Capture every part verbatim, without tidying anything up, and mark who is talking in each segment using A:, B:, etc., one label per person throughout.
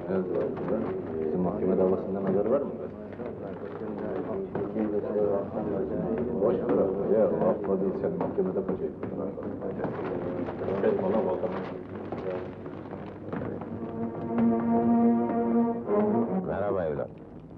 A: Ne yazıyor aslında? Bizim mahkeme davasından haber var mı? Boş ver ya, affadıysan mahkemede kaçacaksın. Etme lan o zaman.
B: Merhaba evlat.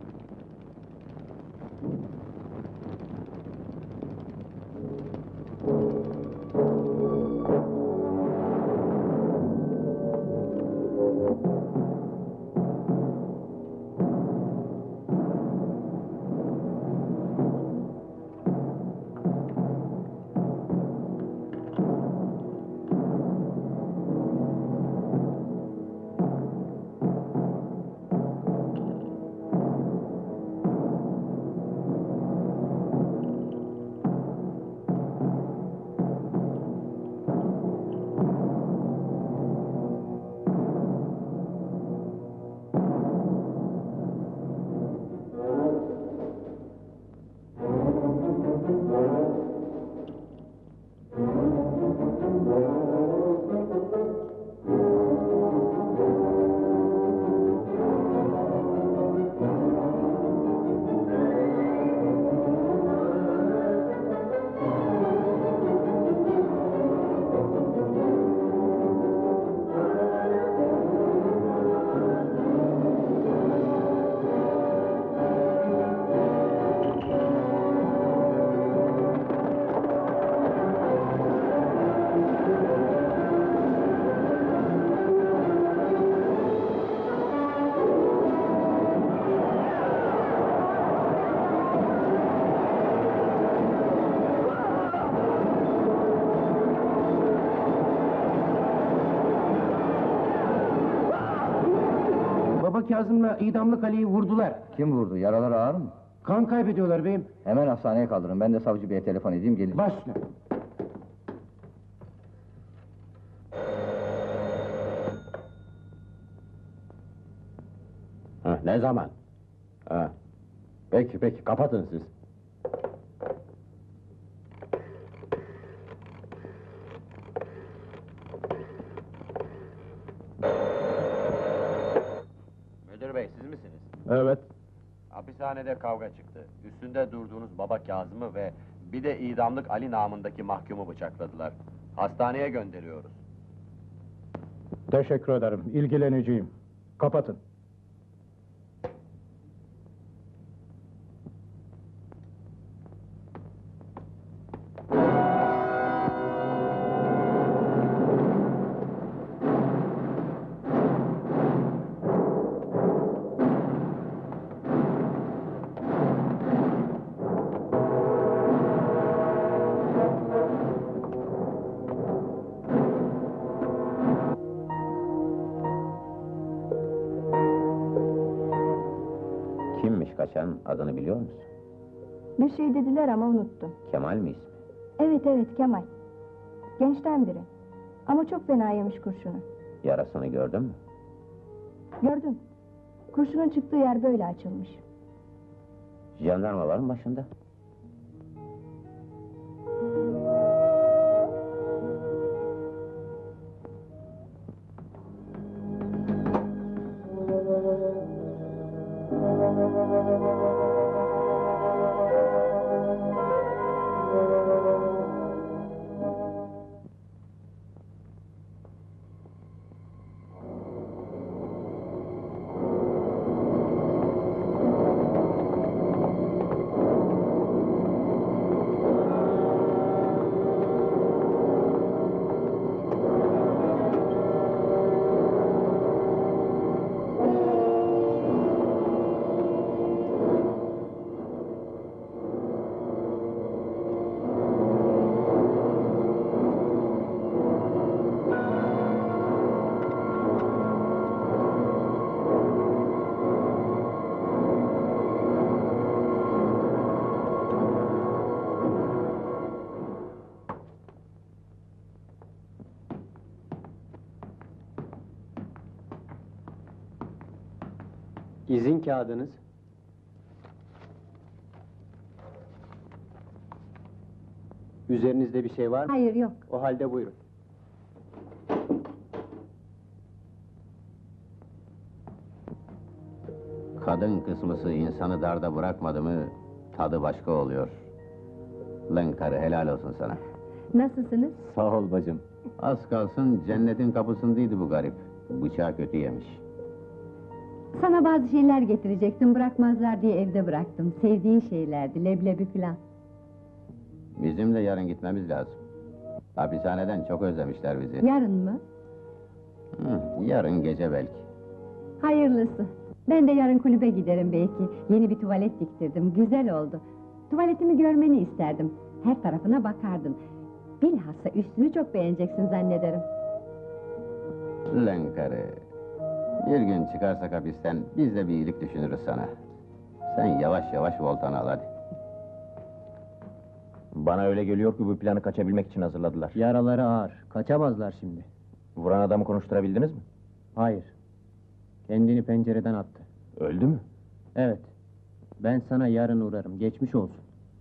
C: Kazım'la idamlık Ali'yi vurdular.
B: Kim vurdu? Yaraları ağır mı?
C: Kan kaybediyorlar beyim.
B: Hemen hastaneye kaldırın. Ben de savcı beye telefon edeyim, gelin.
C: Baş üstüne.
D: Ha, ne zaman? Ha. Peki, peki, kapatın siz.
E: Müdür bey, siz misiniz?
D: Evet.
E: Hapishanede kavga çıktı. Üstünde durduğunuz baba Kazım'ı ve bir de idamlık Ali namındaki mahkumu bıçakladılar. Hastaneye gönderiyoruz.
D: Teşekkür ederim, ilgileneceğim. Kapatın.
B: Kimmiş kaçan, adını biliyor musun?
F: Bir şey dediler ama unuttum.
B: Kemal mi ismi?
F: Evet evet Kemal. Gençten biri. Ama çok fena yemiş kurşunu.
B: Yarasını gördün mü?
F: Gördüm. Kurşunun çıktığı yer böyle açılmış.
B: Jandarma var mı başında?
G: İzin kağıdınız. Üzerinizde bir şey var mı?
F: Hayır yok.
G: O halde buyurun.
B: Kadın kısmısı insanı darda bırakmadı mı, tadı başka oluyor. Lan karı, helal olsun sana.
F: Nasılsınız?
B: Sağ ol bacım. Az kalsın cennetin kapısındaydı bu garip. Bıçağı kötü yemiş.
F: Sana bazı şeyler getirecektim, bırakmazlar diye evde bıraktım. Sevdiğin şeylerdi, leblebi filan.
B: Bizim de yarın gitmemiz lazım. Hapishaneden çok özlemişler bizi.
F: Yarın mı?
B: Hı, yarın gece belki.
F: Hayırlısı. Ben de yarın kulübe giderim belki. Yeni bir tuvalet diktirdim, güzel oldu. Tuvaletimi görmeni isterdim. Her tarafına bakardın. Bilhassa üstünü çok beğeneceksin zannederim.
B: Lan karı. Bir gün çıkarsak hapisten biz de bir iyilik düşünürüz sana. Sen yavaş yavaş voltanı al hadi.
A: Bana öyle geliyor ki bu planı kaçabilmek için hazırladılar.
G: Yaraları ağır. Kaçamazlar şimdi.
A: Vuran adamı konuşturabildiniz mi?
G: Hayır. Kendini pencereden attı.
A: Öldü mü?
G: Evet. Ben sana yarın uğrarım. Geçmiş olsun.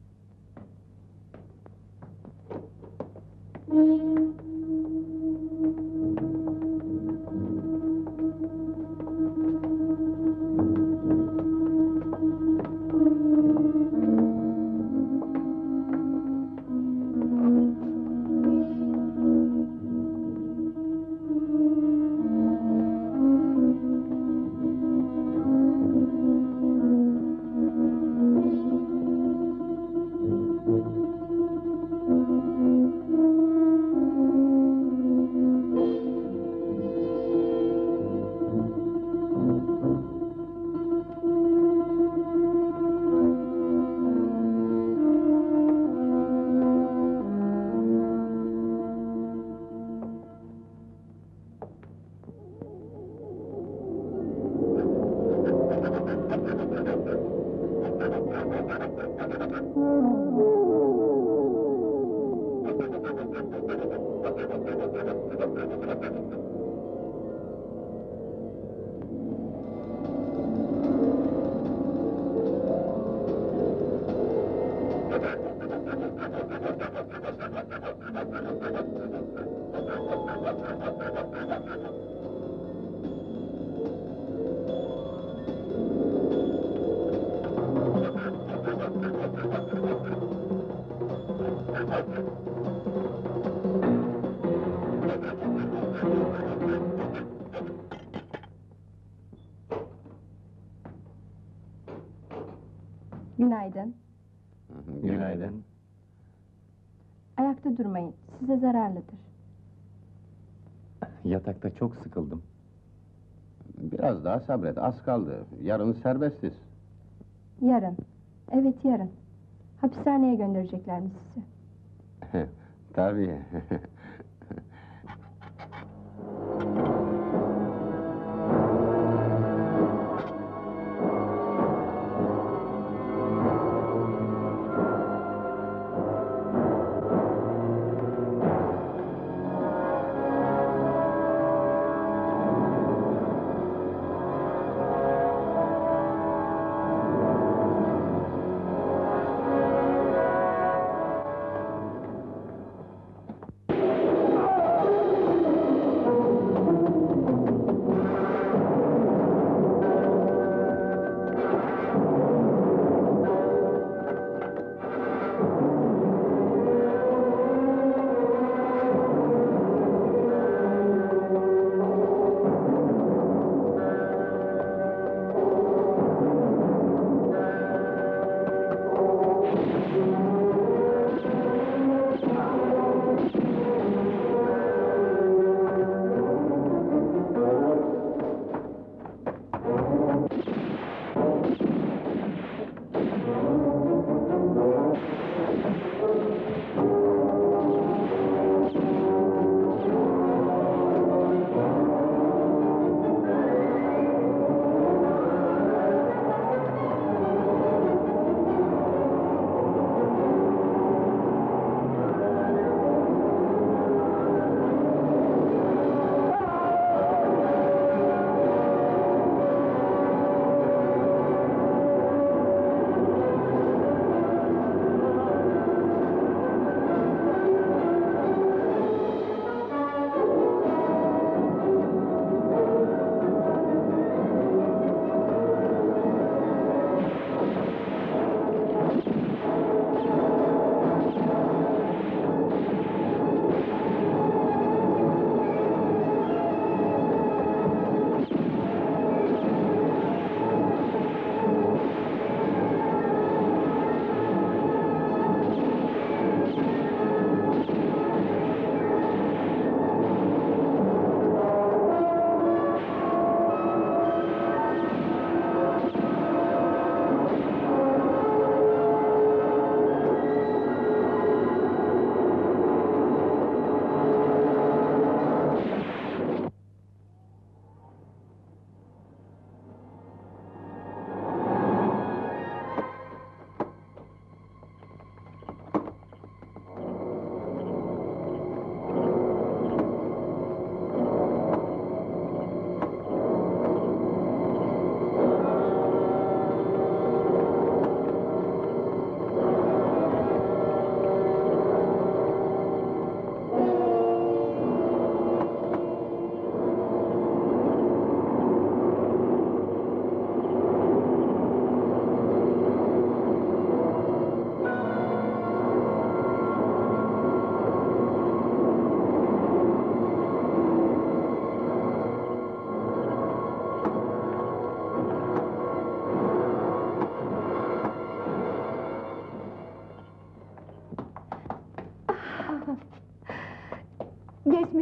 F: Günaydın.
B: Günaydın.
F: Ayakta durmayın, size zararlıdır.
A: Yatakta çok sıkıldım.
B: Biraz daha sabret, az kaldı. Yarın serbestiz.
F: Yarın. Evet, yarın. Hapishaneye göndereceklermiş sizi.
B: Tabii.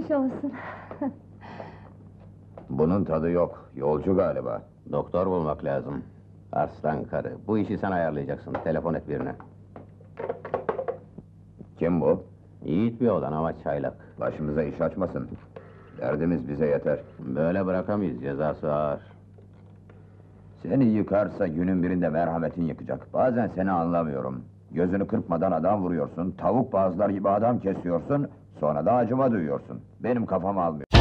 F: Geçmiş olsun.
B: Bunun tadı yok, yolcu galiba. Doktor bulmak lazım. Arslan karı, bu işi sen ayarlayacaksın, telefon et birine. Kim bu? Yiğit bir oğlan ama çaylak. Başımıza iş açmasın. Derdimiz bize yeter. Böyle bırakamayız, cezası ağır. Seni yıkarsa günün birinde merhametin yıkacak. Bazen seni anlamıyorum. Gözünü kırpmadan adam vuruyorsun, tavuk bazılar gibi adam kesiyorsun, sonra da acıma duyuyorsun. Benim kafam almıyor.